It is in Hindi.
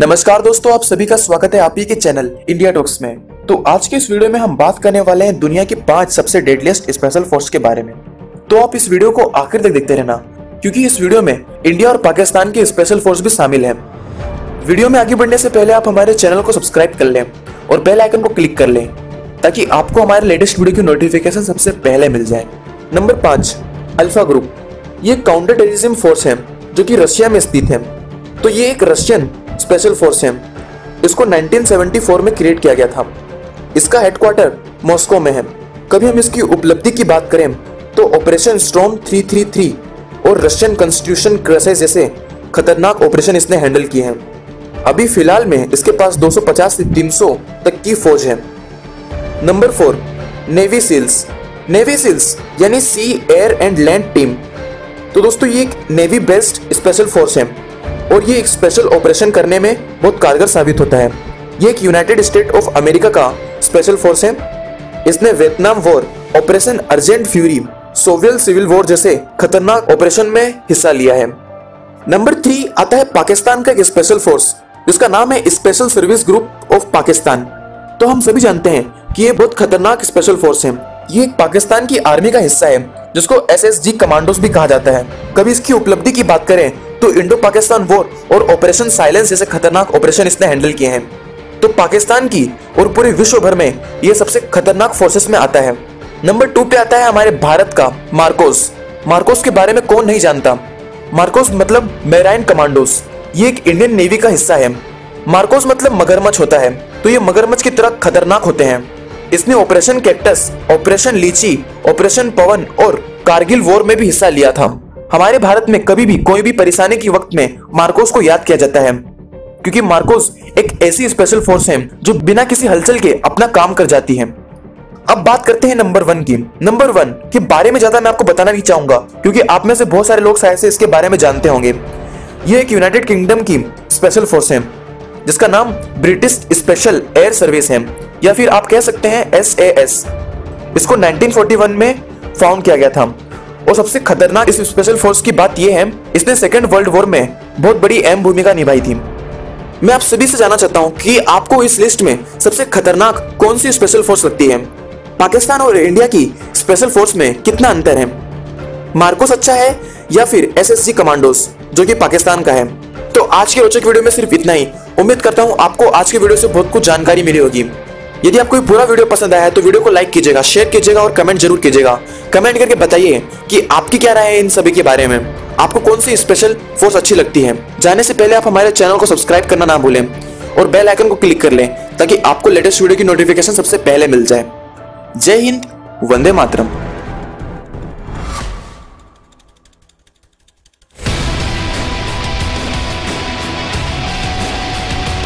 नमस्कार दोस्तों, आप सभी का स्वागत है आप ही के चैनल इंडिया टॉक्स में। तो आज के इस वीडियो में हम बात करने वाले हैं दुनिया की 5 सबसे डेडलिएस्ट स्पेशल फोर्स के बारे में। तो आप इस वीडियो को आखिर तक देखते रहना, क्योंकि इस वीडियो में इंडिया और पाकिस्तान के स्पेशल फोर्स भी शामिल है। वीडियो में आगे बढ़ने से पहले आप हमारे चैनल को सब्सक्राइब कर लें और बेल आइकन को क्लिक कर लें, ताकि आपको हमारे लेटेस्ट वीडियो की नोटिफिकेशन सबसे पहले मिल जाए। Number 5, alpha group. ये काउंटर टेररिज्म फोर्स है जो कि रशिया में स्थित है। तो ये एक रशियन स्पेशल फोर्स है। इसको 1974 में क्रिएट किया गया था। इसका हेडक्वार्टर मॉस्को में है। कभी हम इसकी उपलब्धि की बात करें तो ऑपरेशन स्टॉर्म 333 और रशियन कॉन्स्टिट्यूशन क्राइसिस जैसे खतरनाक ऑपरेशन इसने हैंडल किए हैं। अभी फिलहाल में इसके पास 250 से 300 तक की फौज है। Number 4, navy seals. Navy seals यानी sea, air and land team. तो दोस्तों ये एक नेवी बेस्ड स्पेशल फोर्स है और ये एक स्पेशल ऑपरेशन करने में बहुत कारगर साबित होता है। ये एक यूनाइटेड स्टेट ऑफ अमेरिका का स्पेशल फोर्स है। इसने Vietnam war, operation Urgent Fury, Soviet civil war जैसे खतरनाक ऑपरेशन में हिस्सा लिया है। नंबर 3 आता है पाकिस्तान का एक स्पेशल फोर्स जिसका नाम है special service group of Pakistan. तो हम सभी जानते हैं कि ये बहुत खतरनाक स्पेशल फोर्स है। ये एक पाकिस्तान की आर्मी का हिस्सा है जिसको SSG कमांडोज भी कहा जाता है। कभी इसकी उपलब्धि की बात करें तो इंडो पाकिस्तान वॉर और ऑपरेशन साइलेंस जैसे खतरनाक ऑपरेशन इसने हैंडल किए हैं। तो पाकिस्तान की और पूरे विश्व भर में ये सबसे खतरनाक फोर्सेस में आता है। नंबर 2 पे आता है हमारे भारत का मार्कोस। मार्कोस के बारे में कौन नहीं जानता। मार्कोस मतलब मैराइन कमांडोज। ये एक इंडियन नेवी का हिस्सा है। मार्कोस मतलब मगरमच्छ होता है। तो ये मगरमच्छ की तरह खतरनाक होते हैं। इसने operation Cactus, operation Leech, operation Pawan और कारगिल वॉर में भी हिस्सा लिया था। हमारे भारत में कभी भी कोई भी परेशानी के वक्त में मार्कोस को याद किया जाता है, क्योंकि मार्कोस एक ऐसी स्पेशल फोर्स है जो बिना किसी हलचल के अपना काम कर जाती है। अब बात करते हैं नंबर 1 की। नंबर 1 के बारे में ज्यादा मैं आपको बताना नहीं चाहूंगा, क्योंकि आप में से बहुत सारे लोग शायद से इसके बारे में जानते होंगे। ये एक यूनाइटेड किंगडम की स्पेशल फोर्स है जिसका नाम ब्रिटिश स्पेशल एयर सर्विस है, या फिर आप कह सकते हैं SAS। इसको 1941 में फाउंड किया गया था। और सबसे खतरनाक इस स्पेशल फोर्स की बात यह है, इसने सेकेंड वर्ल्ड वॉर में बहुत बड़ी अहम भूमिका निभाई थी। मैं आप सभी से जानना चाहता हूं कि आपको इस लिस्ट में सबसे खतरनाक कौन सी स्पेशल फोर्स लगती है। पाकिस्तान और इंडिया की स्पेशल फोर्स में कितना अंतर है। मार्कोस अच्छा है या फिर SSG कमांडोज जो कि पाकिस्तान का है। तो आज के रोचक वीडियो में सिर्फ इतना ही। उम्मीद करता हूं आपको आज के वीडियो से बहुत कुछ जानकारी मिली होगी। यदि आपको पूरा वीडियो पसंद आया है तो वीडियो को लाइक कीजिएगा, शेयर कीजिएगा और कमेंट जरूर कीजिएगा। कमेंट करके बताइए कि आपकी क्या राय है इन सभी के बारे में। आपको कौन सी स्पेशल फोर्स अच्छी लगती है। जाने से पहले आप हमारे चैनल को सब्सक्राइब करना ना भूलें और बेल आइकन को क्लिक कर लें, ताकि आपको लेटेस्ट वीडियो की नोटिफिकेशन सबसे पहले मिल जाए। जय हिंद, वंदे मातरम।